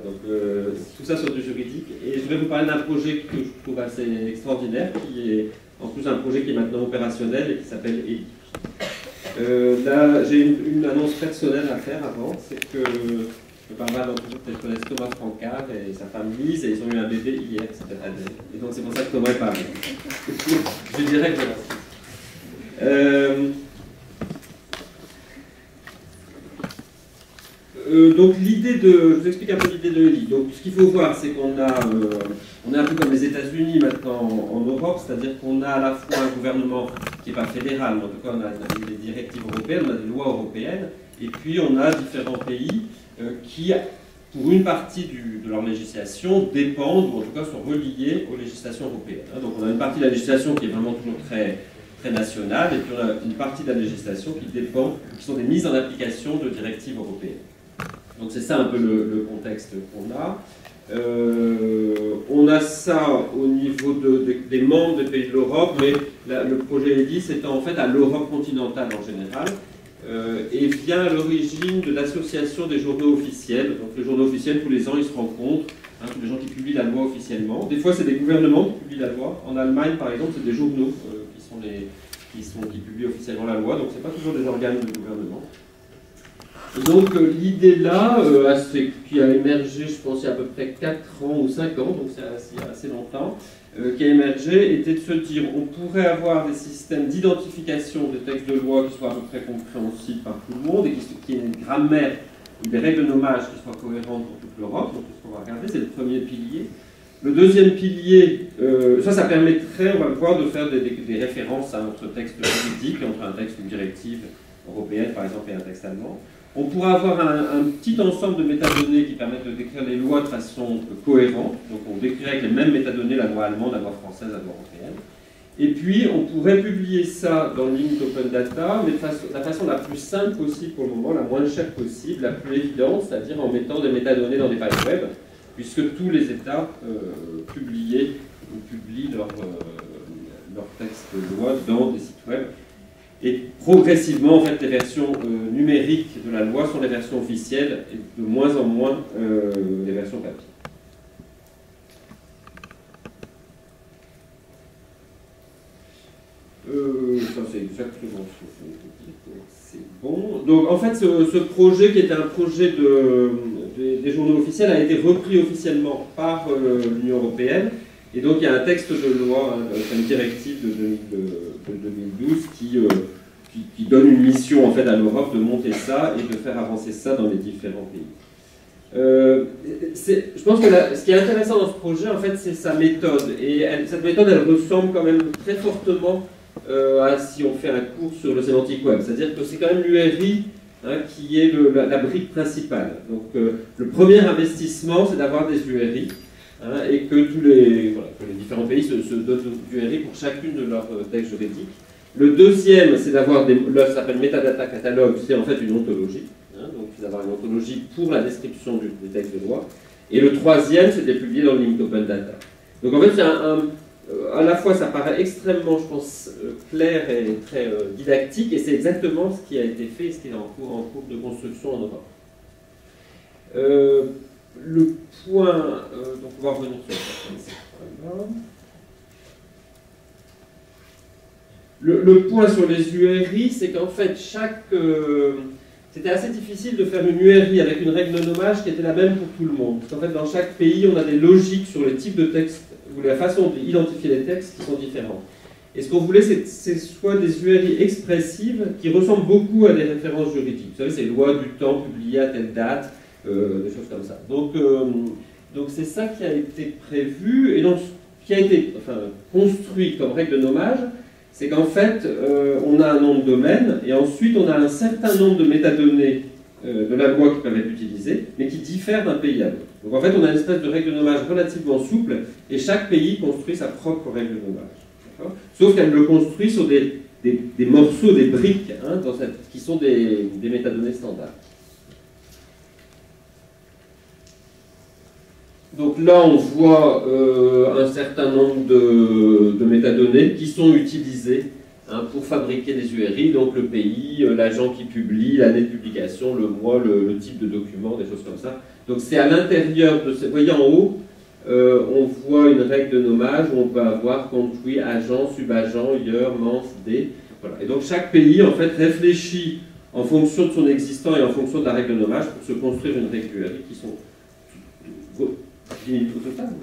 Donc tout ça sur du juridique. Et je vais vous parler d'un projet que je trouve assez extraordinaire, qui est en plus un projet qui est maintenant opérationnel et qui s'appelle ELI. Là, j'ai une annonce personnelle à faire avant, c'est que je parle mal d'entre vous, peut-être connaissent Thomas Francard et sa femme Lise, et ils ont eu un bébé hier, ça s'appelle Adèle. Et donc c'est pour ça que Thomas est parlé. Je dirais que donc l'idée de... Je vous explique un peu l'idée de ELI. Donc ce qu'il faut voir, c'est qu'on a... on est un peu comme les États-Unis maintenant en Europe, c'est-à-dire qu'on a à la fois un gouvernement qui n'est pas fédéral, mais en tout cas on a des directives européennes, on a des lois européennes, et puis on a différents pays qui, pour une partie de leur législation, dépendent, ou en tout cas sont reliés aux législations européennes. Donc on a une partie de la législation qui est vraiment toujours très nationale, et puis on a une partie de la législation qui dépend, qui sont des mises en application de directives européennes. Donc c'est ça un peu le contexte qu'on a. On a ça au niveau des membres des pays de l'Europe, mais le projet ELI s'étend en fait à l'Europe continentale en général, et vient à l'origine de l'association des journaux officiels. Donc les journaux officiels, tous les ans, ils se rencontrent, tous les gens qui publient la loi officiellement. Des fois, c'est des gouvernements qui publient la loi. En Allemagne, par exemple, c'est des journaux qui publient officiellement la loi, donc c'est pas toujours des organes de gouvernement. Donc l'idée là, qui a émergé, je pense, il y a à peu près 4 ans ou 5 ans, donc c'est assez longtemps, qui a émergé, était de se dire on pourrait avoir des systèmes d'identification des textes de loi qui soient à peu près compréhensibles par tout le monde, et qui aient une grammaire ou des règles de nommage qui soient cohérentes pour toute l'Europe. Donc ce qu'on va regarder, c'est le premier pilier. Le deuxième pilier, ça permettrait, on va le voir, de faire des références à notre texte juridique, entre un texte, une directive européenne par exemple, et un texte allemand. On pourra avoir un petit ensemble de métadonnées qui permettent de décrire les lois de façon cohérente. Donc on décrirait avec les mêmes métadonnées la loi allemande, la loi française, la loi européenne. Et puis on pourrait publier ça dans Linked Open Data, mais de la façon la plus simple possible pour le moment, la moins chère possible, la plus évidente, c'est-à-dire en mettant des métadonnées dans des pages web, puisque tous les États publient leur texte de loi dans des sites web. Et progressivement, en fait, les versions numériques de la loi sont les versions officielles et de moins en moins les versions papier. Ça, c'est exactement ce que je voulais vous dire. C'est bon. Donc, en fait, ce projet, qui était un projet des journaux officiels, a été repris officiellement par l'Union européenne. Et donc, il y a un texte de loi, une directive de 2012 qui donne une mission en fait à l'Europe de monter ça et de faire avancer ça dans les différents pays. Je pense que ce qui est intéressant dans ce projet, en fait, c'est sa méthode. Et cette méthode, elle ressemble quand même très fortement à si on fait un cours sur le sémantique web. C'est-à-dire que c'est quand même l'URI qui est la brique principale. Donc, le premier investissement, c'est d'avoir des URI. Et que que les différents pays se dotent d'URI pour chacune de leurs textes juridiques. Le deuxième, c'est d'avoir là, ça s'appelle Metadata Catalogue, c'est en fait une ontologie. Donc, c'est d'avoir une ontologie pour la description des textes de loi. Et le troisième, c'est de les publier dans le Linked Open Data. Donc, en fait, à la fois, ça paraît extrêmement, je pense, clair et très didactique, et c'est exactement ce qui a été fait, ce qui est en cours de construction en Europe. Le point, donc on va revenir sur ça. Le point sur les URI, c'est qu'en fait, c'était assez difficile de faire une URI avec une règle de nommage qui était la même pour tout le monde. Parce qu'en fait, dans chaque pays, on a des logiques sur les types de textes, ou la façon d'identifier les textes qui sont différentes. Et ce qu'on voulait, c'est soit des URI expressives qui ressemblent beaucoup à des références juridiques. Vous savez, c'est loi du temps publiée à telle date, des choses comme ça. Donc c'est ça qui a été prévu, et donc ce qui a été construit comme règle de nommage, c'est qu'en fait, on a un nom de domaine, et ensuite on a un certain nombre de métadonnées de la loi qui peuvent être utilisées, mais qui diffèrent d'un pays à l'autre. Donc en fait, on a une espèce de règle de nommage relativement souple, et chaque pays construit sa propre règle de nommage. Sauf qu'elle le construit sur des morceaux, des briques, qui sont des métadonnées standards. Donc là, on voit un certain nombre de métadonnées qui sont utilisées hein, pour fabriquer des URI, donc le pays, l'agent qui publie, l'année de publication, le mois, le type de document, des choses comme ça. Donc c'est à l'intérieur de ces... Vous voyez en haut, on voit une règle de nommage où on peut avoir country, agent, subagent, year, month, day. Voilà. Et donc chaque pays en fait réfléchit en fonction de son existant et en fonction de la règle de nommage pour se construire une règle URI qui sont 10 minutes au total.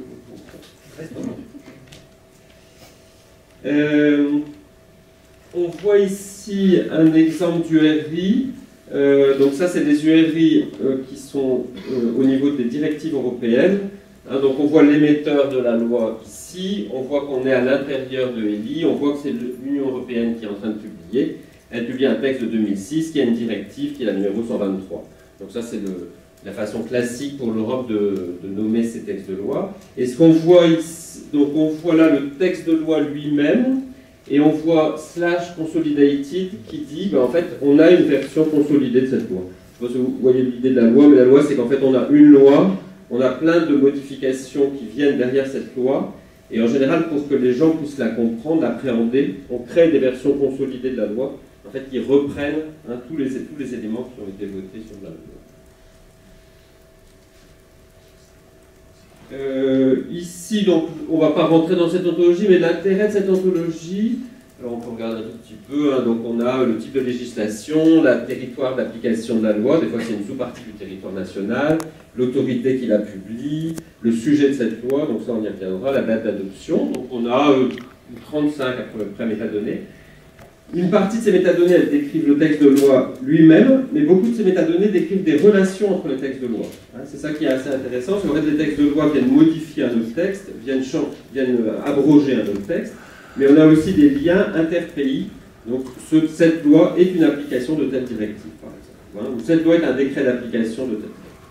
On voit ici un exemple d'URI. Donc ça, c'est des URI qui sont au niveau des directives européennes. Hein, donc on voit l'émetteur de la loi ici, on voit qu'on est à l'intérieur de ELI, on voit que c'est l'Union européenne qui est en train de publier. Elle publie un texte de 2006 qui a une directive qui est la numéro 123. Donc ça, c'est la façon classique pour l'Europe de nommer ces textes de loi. Et ce qu'on voit ici, donc on voit là le texte de loi lui-même, et on voit /consolidated qui dit, ben en fait, on a une version consolidée de cette loi. Je ne sais pas si vous voyez l'idée de la loi, mais la loi, c'est qu'en fait, on a une loi, on a plein de modifications qui viennent derrière cette loi, et en général, pour que les gens puissent la comprendre, l'appréhender, on crée des versions consolidées de la loi, en fait, qui reprennent hein, tous les éléments qui ont été votés sur la loi. Ici, donc, on ne va pas rentrer dans cette ontologie, mais l'intérêt de cette ontologie, alors on peut regarder un tout petit peu, hein, donc on a le type de législation, le territoire d'application de la loi, des fois c'est une sous-partie du territoire national, l'autorité qui la publie, le sujet de cette loi, donc ça on y reviendra, la date d'adoption, donc on a 35 à peu près métadonnées. Une partie de ces métadonnées, elles décrivent le texte de loi lui-même, mais beaucoup de ces métadonnées décrivent des relations entre les textes de loi. Hein, c'est ça qui est assez intéressant, parce qu'en fait, les textes de loi viennent modifier un autre texte, viennent abroger un autre texte, mais on a aussi des liens interpays. Donc, cette loi est une application de telle directive, par exemple. Hein, ou cette loi est un décret d'application de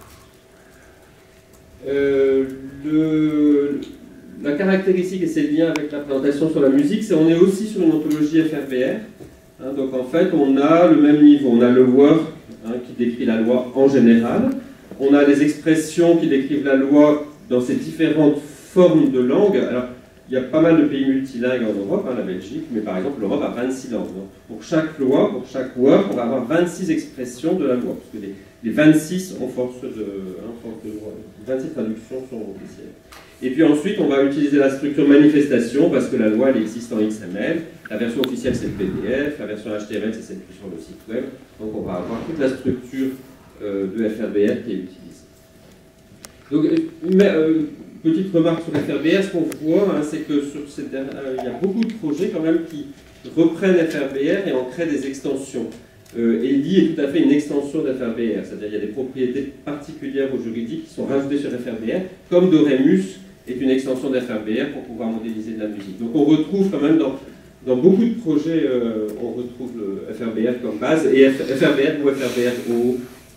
telle directive. La caractéristique et ses liens avec la présentation sur la musique, c'est qu'on est aussi sur une ontologie FRBR. Hein, donc en fait, on a le même niveau. On a le Word hein, qui décrit la loi en général. On a les expressions qui décrivent la loi dans ses différentes formes de langue. Alors, il y a pas mal de pays multilingues en Europe, hein, la Belgique, mais par exemple, l'Europe a 26 langues. Donc, pour chaque loi, pour chaque Word, on va avoir 26 expressions de la loi. Parce que les 26 ont force de loi. Les 26 traductions sont officielles. Et puis ensuite, on va utiliser la structure manifestation parce que la loi, elle existe en XML. La version officielle, c'est le PDF. La version HTML, c'est celle qui est sur le site web. Donc, on va avoir toute la structure de FRBR qui est utilisée. Donc, petite remarque sur FRBR, ce qu'on voit, hein, c'est que il y a beaucoup de projets quand même qui reprennent FRBR et en créent des extensions. ELI est tout à fait une extension d'FRBR, c'est-à-dire qu'il y a des propriétés particulières au juridique qui sont rajoutées sur FRBR, comme Doremus est une extension d'FRBR pour pouvoir modéliser de la musique. Donc on retrouve quand même dans beaucoup de projets, on retrouve le FRBR comme base, et FRBR ou FRBRO.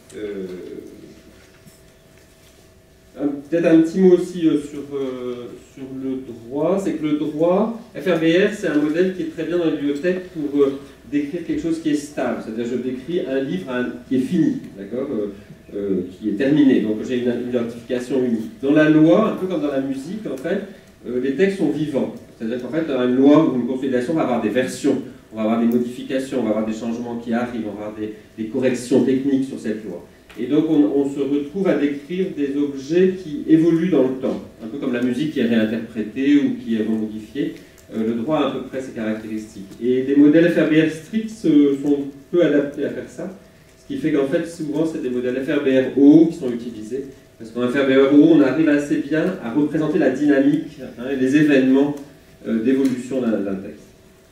Peut-être un petit mot aussi sur le droit, c'est que le droit, FRBR, c'est un modèle qui est très bien dans la bibliothèque pour décrire quelque chose qui est stable, c'est-à-dire je décris un livre qui est fini, d'accord, qui est terminé, donc j'ai une identification unique. Dans la loi, un peu comme dans la musique, en fait, les textes sont vivants, c'est-à-dire qu'en fait, dans une loi ou une consolidation, on va avoir des versions, on va avoir des modifications, on va avoir des changements qui arrivent, on va avoir des corrections techniques sur cette loi. Et donc on se retrouve à décrire des objets qui évoluent dans le temps, un peu comme la musique qui est réinterprétée ou qui est remodifiée. Le droit a à peu près ces caractéristiques. Et des modèles FRBR stricts sont peu adaptés à faire ça, ce qui fait qu'en fait souvent c'est des modèles FRBRO qui sont utilisés, parce qu'en FRBRO on arrive assez bien à représenter la dynamique hein, et les événements d'évolution d'un texte.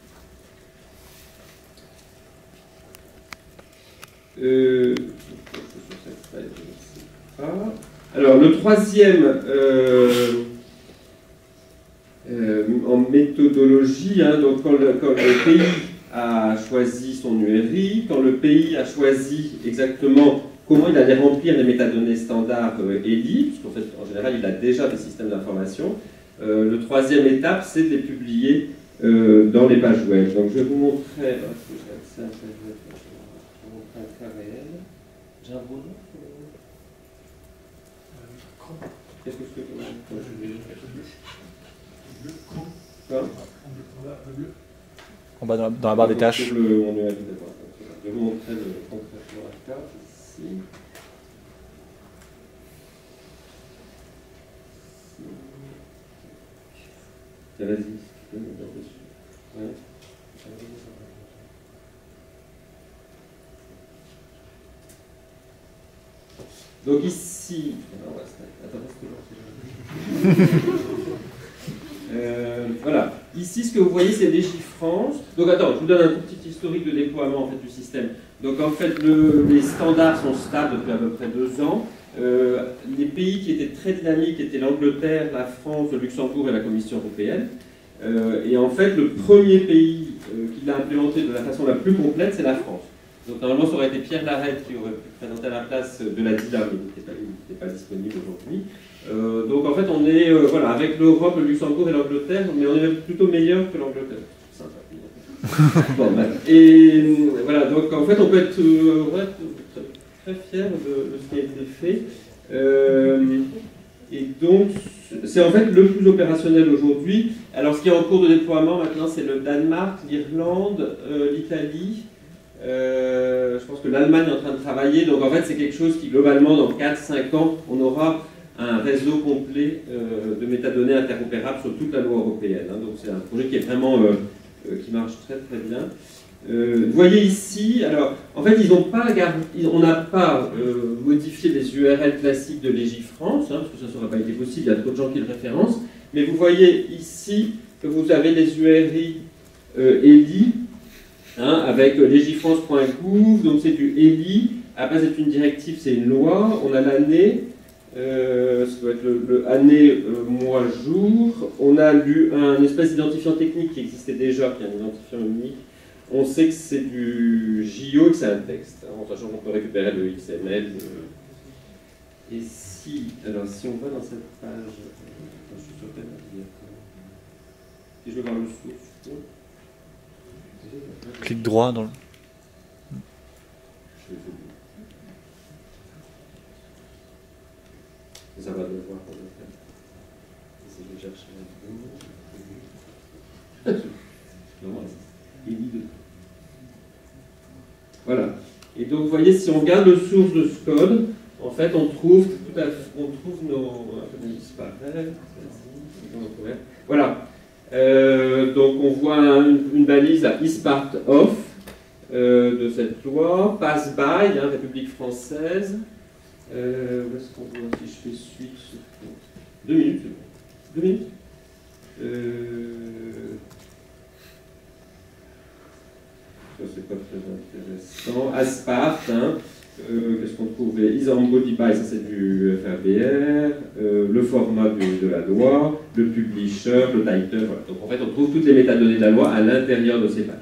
Alors le troisième en méthodologie, hein, donc quand le pays a choisi son URI, quand le pays a choisi exactement comment il allait remplir les métadonnées standards ELI, puisqu'en fait en général il a déjà des systèmes d'information, le troisième étape c'est de les publier dans les pages web. Donc je vais vous montrer, un cas réel. J'ai un bon nom. Qu'est-ce que je fais comme En bas dans la barre des tâches. On URL de droite. Je vais vous montrer concrètement la carte ici. Vas-y, tu peux me mettre dessus. Ouais. Donc ici, voilà. Ici, ce que vous voyez, c'est Légifrance. Donc attends, je vous donne un tout petit historique de déploiement en fait, du système. Donc en fait, les standards sont stables depuis à peu près 2 ans. Les pays qui étaient très dynamiques étaient l'Angleterre, la France, le Luxembourg et la Commission européenne. Et en fait, le premier pays qui l'a implémenté de la façon la plus complète, c'est la France. Donc normalement, ça aurait été Pierre Larrette qui aurait pu présenter à la place de la DIDA, mais il n'était pas disponible aujourd'hui. Donc en fait, on est, voilà, avec l'Europe, le Luxembourg et l'Angleterre, mais on est plutôt meilleur que l'Angleterre. C'est sympa. Bon, et voilà, donc en fait, on peut être très fier de ce qui a été fait. Et donc, c'est en fait le plus opérationnel aujourd'hui. Alors, ce qui est en cours de déploiement maintenant, c'est le Danemark, l'Irlande, l'Italie. Je pense que l'Allemagne est en train de travailler. Donc, en fait, c'est quelque chose qui, globalement, dans 4-5 ans, on aura un réseau complet de métadonnées interopérables sur toute la loi européenne. Hein. Donc, c'est un projet qui est vraiment qui marche très très bien. Vous voyez ici, alors en fait on n'a pas modifié les URL classiques de Légifrance, hein, parce que ça n'aurait pas été possible, il y a trop de gens qui le référencent, mais vous voyez ici que vous avez les URI ELI, hein, avec légifrance.gouv, donc c'est du ELI, après c'est une directive, c'est une loi, on a l'année, ça doit être le année, mois, jour, on a un espèce d'identifiant technique qui existait déjà, qui est un identifiant unique. On sait que c'est du JO et que c'est un texte, hein, en sachant qu'on peut récupérer le XML. Et si on va dans cette page, je suis sur quelle si je veux voir le source. Clic droit dans le... Ça va devoir pour le faire. Si je cherche voilà. Et donc, vous voyez, si on regarde le source de ce code, en fait, on trouve nos... Voilà. Donc, on voit une balise à is part of de cette loi, pass by, hein, République française. Où est-ce qu'on voit si je fais suite 2 minutes, c'est bon. 2 minutes. Ça, c'est pas très intéressant. Aspart, hein. Qu'est-ce qu'on trouve? Isambody by, ça c'est du FRBR, le format de la loi, le publisher, le title. Voilà. Donc en fait, on trouve toutes les métadonnées de la loi à l'intérieur de ces pages.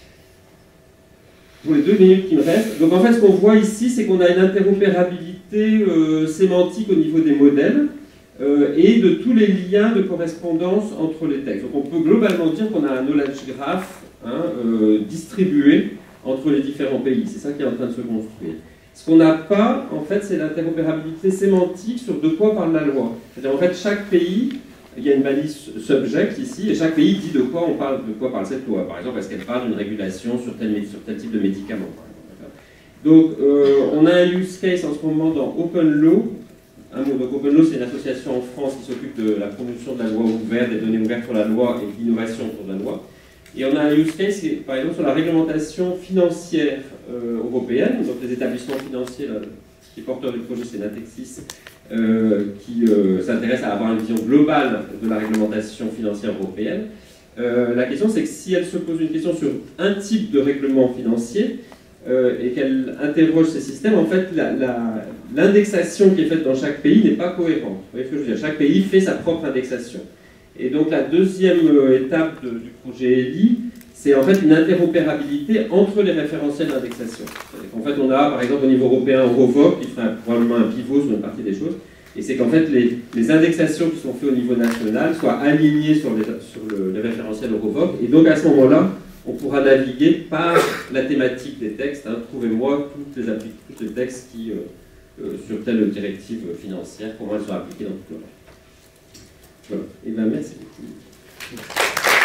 Pour les 2 minutes qui me restent, donc en fait, ce qu'on voit ici, c'est qu'on a une interopérabilité sémantique au niveau des modèles et de tous les liens de correspondance entre les textes. Donc on peut globalement dire qu'on a un knowledge graph distribué entre les différents pays. C'est ça qui est en train de se construire. Ce qu'on n'a pas, en fait, c'est l'interopérabilité sémantique sur de quoi parle la loi. C'est-à-dire, en fait, chaque pays, il y a une balise subject ici, et chaque pays dit de quoi parle cette loi. Par exemple, est-ce qu'elle parle d'une régulation sur tel type de médicament, par exemple. Donc, on a un use case en ce moment dans OpenLaw. Donc, OpenLaw, c'est une association en France qui s'occupe de la promotion de la loi ouverte, des données ouvertes sur la loi et de l'innovation autour de la loi. Et on a un use case, par exemple, sur la réglementation financière européenne. Donc, les établissements financiers, là, qui est porteur du projet, c'est Natexis, qui s'intéresse à avoir une vision globale de la réglementation financière européenne. La question, c'est que si elle se pose une question sur un type de règlement financier et qu'elle interroge ces systèmes, en fait, l'indexation qui est faite dans chaque pays n'est pas cohérente. Vous voyez ce que je veux dire? Chaque pays fait sa propre indexation. Et donc, la deuxième étape du projet ELI, c'est en fait une interopérabilité entre les référentiels d'indexation. En fait, on a, par exemple, au niveau européen, Eurovoc, qui ferait probablement un pivot sur une partie des choses, et c'est qu'en fait, les indexations qui sont faites au niveau national soient alignées sur les référentiels Eurovoc, et donc à ce moment-là, on pourra naviguer par la thématique des textes. Hein. Trouvez-moi tous les textes qui, sur telle directive financière, comment elles sont appliquées dans toute l'Europe. Voilà. Et bien, merci beaucoup.